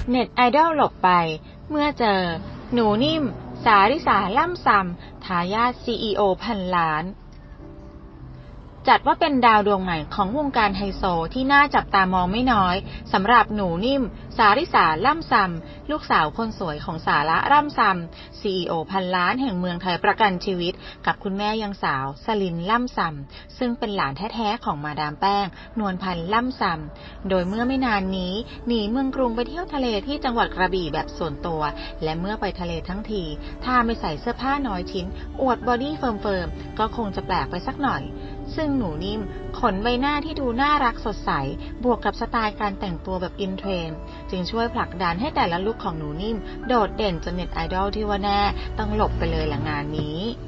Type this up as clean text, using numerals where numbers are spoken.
เน็ตไอดอลหลบไปเมื่อเจอหนูนิ่มสาริสาล่ำซำทายาท CEO พันล้านจัดว่าเป็นดาวดวงใหม่ของวงการไฮโซที่น่าจับตามองไม่น้อยสำหรับหนูนิ่มสาริสาล่ำซำลูกสาวคนสวยของสาระล่ำซำ CEO พันล้านแห่งเมืองไทยประกันชีวิตกับคุณแม่ยังสาวสลินล่ำซำซึ่งเป็นหลานแท้ๆของมาดามแป้งนวลพันธ์ล่ำซำโดยเมื่อไม่นานนี้หนีเมืองกรุงไปเที่ยวทะเลที่จังหวัดกระบี่แบบส่วนตัวและเมื่อไปทะเลทั้งทีถ้าไม่ใส่เสื้อผ้าน้อยชิ้นอวดบอดี้เฟิร์มๆก็คงจะแปลกไปสักหน่อยซึ่งหนูนิ่มขนใบหน้าที่ดูน่ารักสดใสบวกกับสไตล์การแต่งตัวแบบอินเทรนด์จึงช่วยผลักดันให้แต่ละลุคของหนูนิ่มโดดเด่นจนเน็ตไอดอลที่ว่าแน่ต้องหลบไปเลยละงานนี้